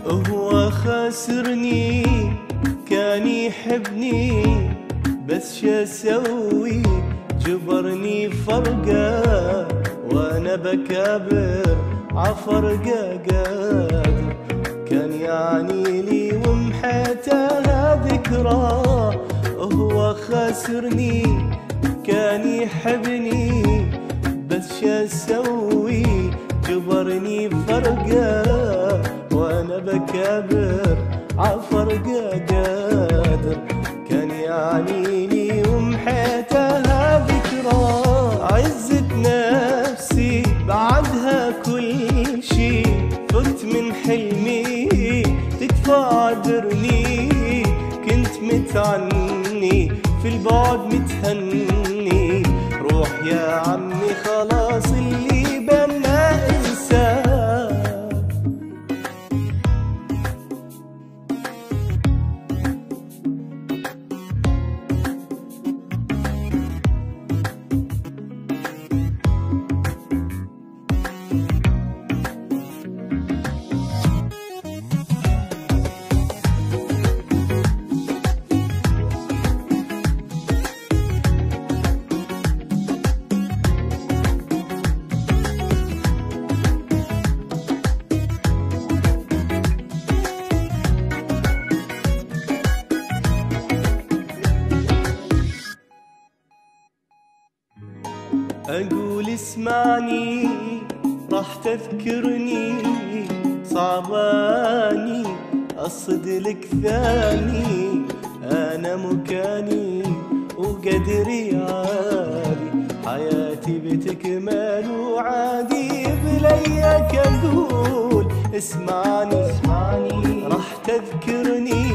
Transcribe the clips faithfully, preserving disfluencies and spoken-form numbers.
هو خاسرني كان يحبني بس شو اسوي جبرني فرقه وانا بكابر عفرقه قادر كان يعني لي ومحيتها ذكرى هو خاسرني كان يحبني بس شو اسوي جبرني فرقه وانا بكابر عفرقه قادر كان يعني لي ومحيتها ذكرى عزت نفسي بعدها كل شي فت من حلمي تكفى عذرني كنت متعني في البعد متهني روح يا عمي خلاص اللي بنا انساه أقول اسمعني راح تذكرني صعباني أصد لك ثاني أنا مكاني وقدري عالي حياتي بتكمل وعادي بليك أقول اسمعني اسمعني راح تذكرني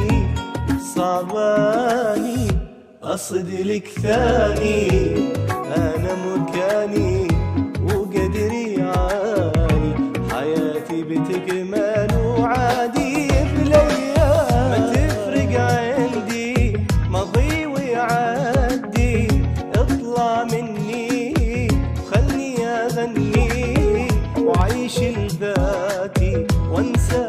صعباني أصد لك ثاني أنا مكاني وقدري عالي حياتي بتكمل وعادي بليالي ما تفرق عندي ماضي ويعدي اطلع مني وخلني أغني وعيش الباكي وانسى